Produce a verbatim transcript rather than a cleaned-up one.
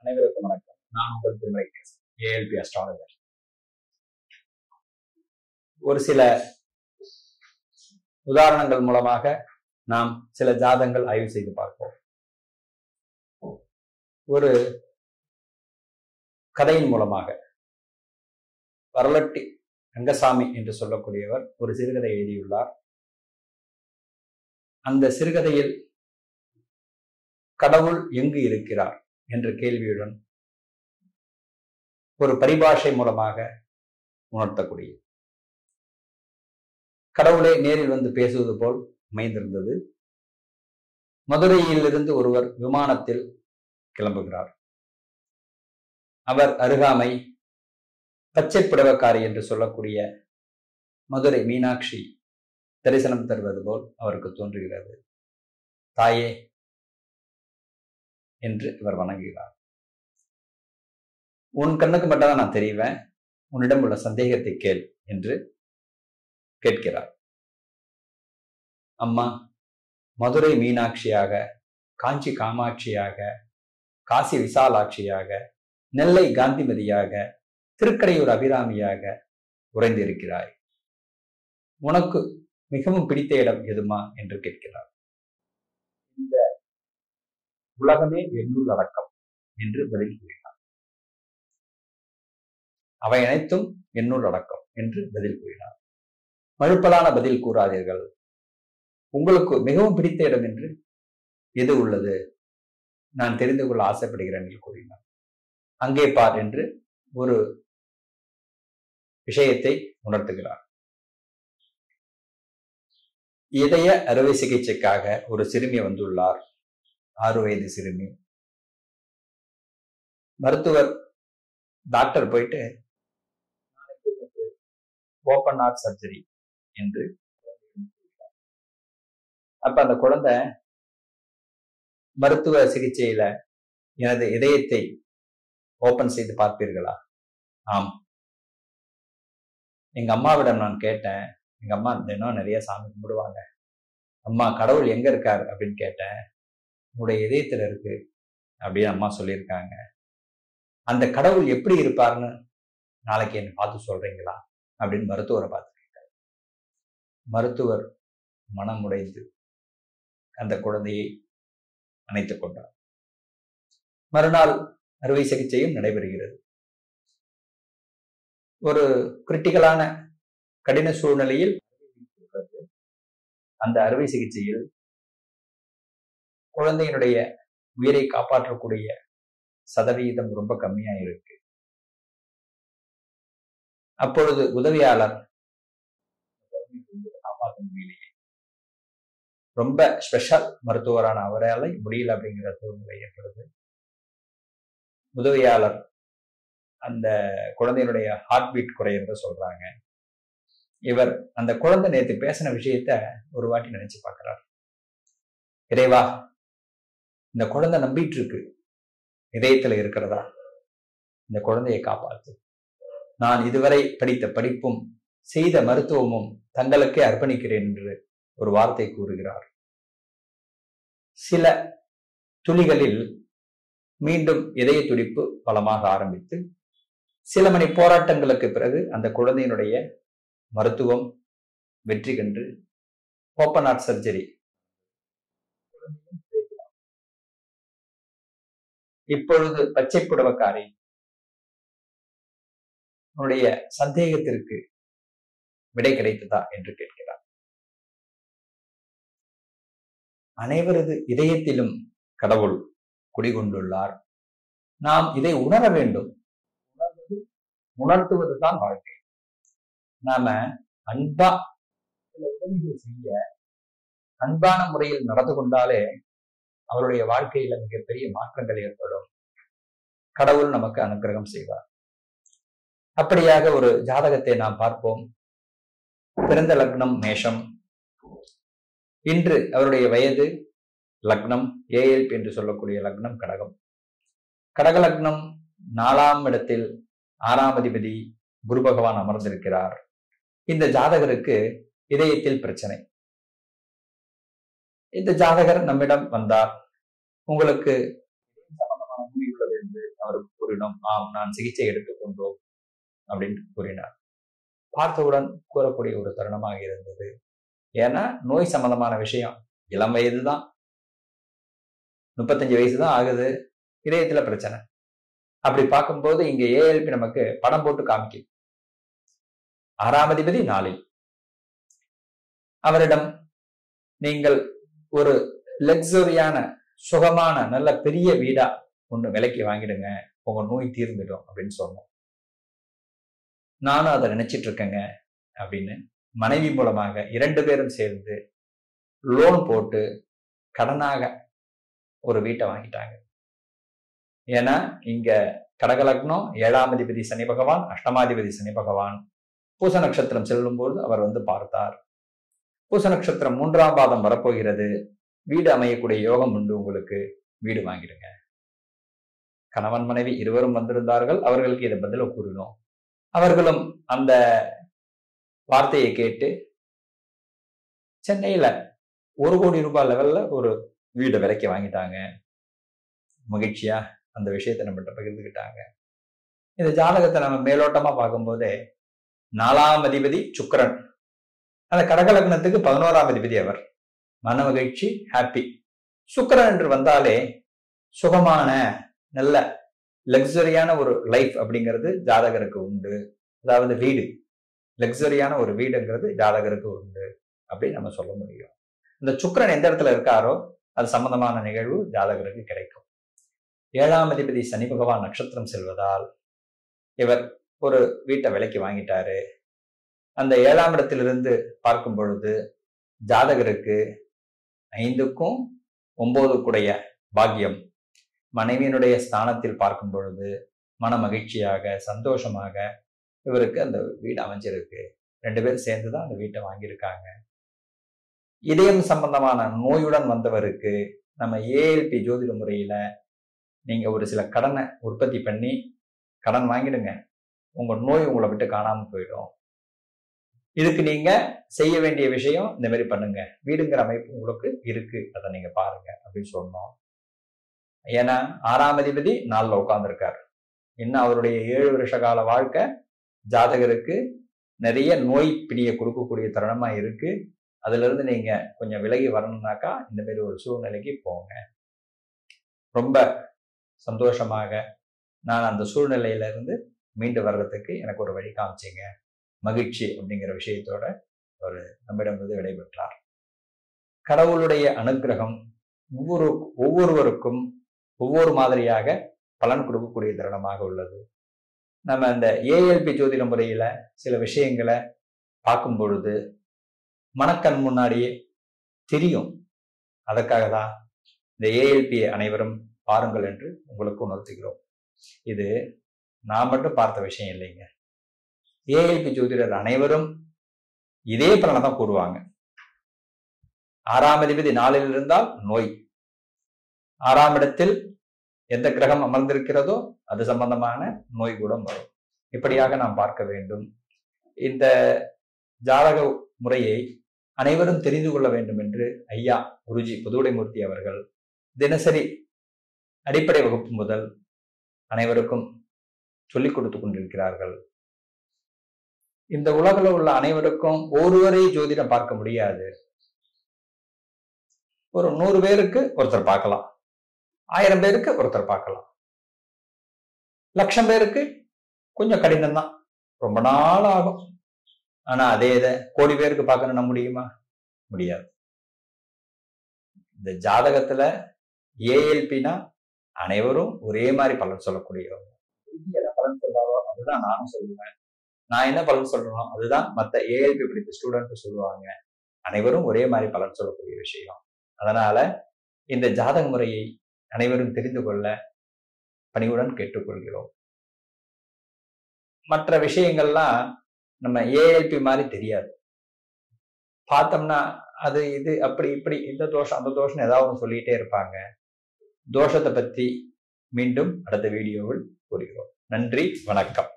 அனைவருக்கும் வணக்கம். நான் உங்கள் Thirumalai A L P Astrologer. ஒரு சில உதாரணங்கள் மூலமாக நாம் சில ஜாதகங்கள் ஆய்வு செய்து பார்ப்போம். ஒரு கதையின் மூலமாக வரலட்டி ரங்கசாமி என்று சொல்லக்கூடியவர் ஒரு சிறுகதை எழுதியுள்ளார். அந்த சிறுகதையில் கடவுள் எங்கு இருக்கிறார் என்ற கேள்வியுடன் ஒரு பரிபாஷை மூலமாக உணர்த்தக்கூடிய கடவுளை நேரில் வந்து பேசுவது போல் அமைந்திருந்தது. மதுரையிலிருந்து ஒருவர் விமானத்தில் கிளம்புகிறார். அவர் அருகாமை பச்சை புடவக்காரி என்று சொல்லக்கூடிய மதுரை மீனாட்சி தரிசனம் தருவது போல் அவருக்கு தோன்றுகிறது. தாயே என்று இவர் வணங்குகிறார். உன் கண்ணுக்கு மட்டும்தான் நான் தெரிவேன், உன்னிடம் உள்ள சந்தேகத்தை கேள் என்று கேட்கிறார். அம்மா, மதுரை மீனாட்சியாக, காஞ்சி காமாட்சியாக, காசி விசாலாட்சியாக, நெல்லை காந்திமதியாக, திருக்கடையூர் அபிராமியாக உறைந்திருக்கிறாய். உனக்கு மிகவும் பிடித்த இடம் எதுமா என்று கேட்கிறார். இந்த உலகமே என்னுள் அடக்கம் என்று பதில் கூறினார். அவை அனைத்தும் என்னுள் அடக்கம் என்று பதில் கூறினார். மழுப்பலான பதில் கூறாதீர்கள், உங்களுக்கு மிகவும் பிடித்த இடம் என்று எது உள்ளது, நான் தெரிந்து கொள்ள ஆசைப்படுகிறேன் என்று கூறினார். அங்கே பார் என்று ஒரு விஷயத்தை உணர்த்துகிறார். இதய அறுவை சிகிச்சைக்காக ஒரு சிறுமி வந்துள்ளார். ஆறு வயது சிறுமி. மருத்துவர் டாக்டர் போயிட்டு ஓப்பன் ஹார்ட் சர்ஜரி என்று அப்ப அந்த குழந்தை மருத்துவ சிகிச்சையில எனது இதயத்தை ஓபன் செய்து பார்ப்பீர்களா? ஆம். எங்க அம்மாவிடம் நான் கேட்டேன். எங்க அம்மா தினம் நிறைய சாமி கும்பிடுவாங்க. அம்மா, கடவுள் எங்க இருக்காரு அப்படின்னு கேட்டேன். உங்களுடைய இதயத்துல இருக்கு அப்படின்னு அம்மா சொல்லியிருக்காங்க. அந்த கடவுள் எப்படி இருப்பார்னு நாளைக்கு என்ன பார்த்து சொல்றீங்களா அப்படின்னு மருத்துவரை பார்த்து கேட்டார். மருத்துவர் மனமுடைந்து அந்த குழந்தையை அணைத்துக் கொண்டார். மறுநாள் அறுவை சிகிச்சையும் நடைபெறுகிறது. ஒரு கிரிட்டிக்கலான கடின சூழ்நிலையில் அந்த அறுவை சிகிச்சையில் குழந்தையினுடைய உயிரை காப்பாற்றக்கூடிய சதவீதம் ரொம்ப கம்மியா இருக்கு. அப்பொழுது உதவியாளர் காப்பாற்ற முடியலையே, ரொம்ப ஸ்பெஷல் மருத்துவரான அவரால் முடியல அப்படிங்கிற சூழ்நிலை ஏற்படுது. உதவியாளர் அந்த குழந்தையினுடைய ஹார்ட் பீட் குறையிறத சொல்றாங்க. இவர் அந்த குழந்தை நேற்று பேசின விஷயத்த ஒரு வாட்டி நினைச்சு பார்க்கிறார். இறைவா, இந்த குழந்தை நம்பிட்டு இருக்கு, இதயத்துல இருக்கிறதா, இந்த குழந்தையை காப்பாத்து. நான் இதுவரை படித்த படிப்பும் செய்த மருத்துவமும் தங்களுக்கே அர்ப்பணிக்கிறேன் என்று ஒரு வார்த்தை கூறுகிறார். சில துளிகளில் மீண்டும் இதய துடிப்பு பலமாக ஆரம்பித்து சில மணி போராட்டங்களுக்கு பிறகு அந்த குழந்தையினுடைய மருத்துவம் வெற்றி கண்டு ஓப்பன் ஹார்ட் சர்ஜரி. இப்பொழுது பச்சை புடவக்காரி உன்னுடைய சந்தேகத்திற்கு விடை கிடைத்ததா என்று கேட்கிறார். அனைவரது இதயத்திலும் கடவுள் குடிகொண்டுள்ளார். நாம் இதை உணர வேண்டும். உணர்வது உணர்த்துவதுதான் வாழ்க்கை. நாம அன்பா சில உதவிகள் செய்ய அன்பான முறையில் நடந்து கொண்டாலே அவருடைய வாழ்க்கையில மிகப்பெரிய மாற்றங்கள் ஏற்படும். கடவுள் நமக்கு அனுக்கிரகம் செய்வார். அப்படியாக ஒரு ஜாதகத்தை நாம் பார்ப்போம். பிறந்த லக்னம் மேஷம். இன்று அவருடைய வயது லக்னம் ஏ எல் பி என்று சொல்லக்கூடிய லக்னம் கடகம். கடக லக்னம் நாலாம் இடத்தில் ஆறாம் அதிபதி குரு பகவான் அமர்ந்திருக்கிறார். இந்த ஜாதகருக்கு இதயத்தில் பிரச்சனை. இந்த ஜாதகர் நம்மிடம் வந்தார். உங்களுக்கு சம்பந்தமான நோய் உள்ளது என்று கூறினோம். ஆம், நான் சிகிச்சை எடுத்துக்கொண்டோம் அப்படின்னு கூறினார். பார்த்தவுடன் கூறக்கூடிய ஒரு தருணமாக இருந்தது. ஏன்னா நோய் சம்பந்தமான விஷயம், இளம் வயது தான், முப்பத்தஞ்சு வயசு தான் ஆகுது, இதயத்துல பிரச்சனை. அப்படி பார்க்கும்போது இங்க ஏஎல்பி நமக்கு படம் போட்டு காமிக்கும். ஆறாம் அதிபதி நாளில் அவரிடம் நீங்கள் ஒரு லக்ஸரியான சுகமான நல்ல பெரிய வீடா ஒண்ணு விலைக்கு வாங்கிடுங்க, உங்க நோய் தீர்ந்துடும் அப்படின்னு சொன்னோம். நானும் அதை நினைச்சிட்டு இருக்கேங்க அப்படின்னு மனைவி மூலமாக இரண்டு பேரும் சேர்ந்து லோன் போட்டு கடனாக ஒரு வீட்டை வாங்கிட்டாங்க. ஏன்னா இங்க கடகலக்னம், ஏழாம் அதிபதி சனி பகவான், அஷ்டமாதிபதி சனி பகவான் பூச நட்சத்திரம் செல்லும் போது அவர் வந்து பார்த்தார். பூச நட்சத்திரம் மூன்றாம் பாதம் வரப்போகிறது, வீடு அமையக்கூடிய யோகம் உண்டு, உங்களுக்கு வீடு வாங்கிடுங்க. கணவன் மனைவி இருவரும் வந்திருந்தார்கள். அவர்களுக்கு இதை பதில கூறினோம். அவர்களும் அந்த வார்த்தையை கேட்டு சென்னையில ஒரு கோடி ரூபாய் லெவல்ல ஒரு வீடு விலைக்கு வாங்கிட்டாங்க. மகிழ்ச்சியா அந்த விஷயத்தை நம்மகிட்ட பகிர்ந்துக்கிட்டாங்க. இந்த ஜாதகத்தை நம்ம மேலோட்டமா பார்க்கும்போதே நாலாம் அதிபதி சுக்கிரன், அந்த கடகலக்னத்துக்கு பதினோராம் அதிபதி அவர். மன மகிழ்ச்சி, ஹாப்பி. சுக்கிரன் என்று வந்தாலே சுகமான நல்ல லக்ஸரியான ஒரு லைஃப் அப்படிங்கிறது ஜாதகருக்கு உண்டு. அதாவது வீடு, லக்ஸரியான ஒரு வீடுங்கிறது ஜாதகருக்கு உண்டு அப்படின்னு நம்ம சொல்ல முடியும். இந்த சுக்கிரன் எந்த இடத்துல இருக்காரோ அது சம்பந்தமான நிகழ்வு ஜாதகருக்கு கிடைக்கும். ஏழாம் அதிபதி சனி பகவான் நட்சத்திரம் செல்வதால் இவர் ஒரு வீட்டை விலைக்கு வாங்கிட்டாரு. அந்த ஏழாம் இடத்திலிருந்து பார்க்கும் பொழுது ஜாதகருக்கு ஐந்துக்கும் ஒன்பதுக்குடைய பாக்கியம், மனைவியினுடைய ஸ்தானத்தில் பார்க்கும் பொழுது மன மகிழ்ச்சியாக சந்தோஷமாக இவருக்கு அந்த வீடு அமைஞ்சிருக்கு. ரெண்டு பேரும் சேர்ந்துதான் அந்த வீட்டை வாங்கியிருக்காங்க. இதயம் சம்பந்தமான நோயுடன் வந்தவருக்கு நம்ம ஏஎல்பி ஜோதிட முறையில நீங்க ஒரு சில கடனை உற்பத்தி பண்ணி கடன் வாங்கிடுங்க, உங்க நோய் உங்களை விட்டு காணாம போயிடும். இதுக்கு நீங்க செய்ய வேண்டிய விஷயம் இந்த மாதிரி பண்ணுங்க, வீடுங்கிற அமைப்பு உங்களுக்கு இருக்கு, அதை நீங்க பாருங்க அப்படின்னு சொன்னோம். ஏன்னா ஆறாம் அதிபதி நாலுல உட்கார்ந்துருக்காரு. இன்னும் அவருடைய ஏழு வருஷ கால வாழ்க்கை ஜாதகருக்கு நிறைய நோய் பிடிய கொடுக்கக்கூடிய தருணமா இருக்கு. அதுல இருந்து நீங்க கொஞ்சம் விலகி வரணும்னாக்கா இந்த மாதிரி ஒரு சூழ்நிலைக்கு போங்க. ரொம்ப சந்தோஷமாக நான் அந்த சூழ்நிலையில இருந்து மீண்டு வர்றதுக்கு எனக்கு ஒரு வழி காமிச்சிங்க, மகிழ்ச்சி அப்படிங்கிற விஷயத்தோட ஒரு நம்மிடமிருந்து விடைபெற்றார். கடவுளுடைய அனுகிரகம் ஒவ்வொரு ஒவ்வொருவருக்கும் ஒவ்வொரு மாதிரியாக பலன் கொடுக்கக்கூடிய தருணமாக உள்ளது. நம்ம இந்த ஏஎல்பி ஜோதிட முறையில சில விஷயங்களை பார்க்கும் பொழுது மனக்கண் முன்னாடியே தெரியும். அதற்காக தான் இந்த ஏஎல்பி அனைவரும் பாருங்கள் என்று உங்களுக்கு உணர்த்துகிறோம். இது நான் மட்டும் பார்த்த விஷயம் இல்லைங்க. ஏஎல்பி ஜோதிடர் அனைவரும் இதே பலனை தான் கூறுவாங்க. ஆறாம் அதிபதி நாளில் இருந்தால் நோய், ஆறாம் இடத்தில் எந்த கிரகம் அமர்ந்திருக்கிறதோ அது சம்பந்தமான நோய் கூட வரும். இப்படியாக நாம் பார்க்க வேண்டும். இந்த ஜாதக முறையை அனைவரும் தெரிந்து கொள்ள வேண்டும் என்று ஐயா குருஜி பொதுவுடைமூர்த்தி அவர்கள் தினசரி அடிப்படை வகுப்பு முதல் அனைவருக்கும் சொல்லிக் கொடுத்து கொண்டிருக்கிறார்கள். இந்த உலகில் உள்ள அனைவருக்கும் ஒருவரே ஜோதிடம் பார்க்க முடியாது. ஒரு நூறு பேருக்கு ஒருத்தர் பார்க்கலாம், ஆயிரம் பேருக்கு ஒருத்தர் பார்க்கலாம், லட்சம் பேருக்கு கொஞ்சம் கடினம் தான், ரொம்ப நாள் ஆகும். ஆனா அதே இதை கோடி பேருக்கு பார்க்கணும்னா முடியுமா? முடியாது. இந்த ஜாதகத்துல ஏஎல்பினா அனைவரும் ஒரே மாதிரி பலன் சொல்லக்கூடியவங்க. என்ன பலன் சொல்றாரோ அதுதான் நானும் சொல்லுவேன். நான் என்ன பலன் சொல்றேனோ அதுதான் மற்ற ஏஎல்பி படித்த ஸ்டூடெண்ட் சொல்லுவாங்க. அனைவரும் ஒரே மாதிரி பலன் சொல்லக்கூடிய விஷயம். அதனால இந்த ஜாதக முறையை அனைவரும் தெரிந்து கொள்ள பணிவுடன் கேட்டுக்கொள்கிறோம். மற்ற விஷயங்கள்லாம் நம்ம ஏஎல்பி மாதிரி தெரியாது. பார்த்தோம்னா அது இது அப்படி இப்படி இந்த தோஷம் அந்த தோஷம் ஏதாவது ஒன்று சொல்லிட்டே இருப்பாங்க. தோஷத்தை பற்றி மீண்டும் அடுத்த வீடியோவில் கூறுகிறோம். நன்றி, வணக்கம்.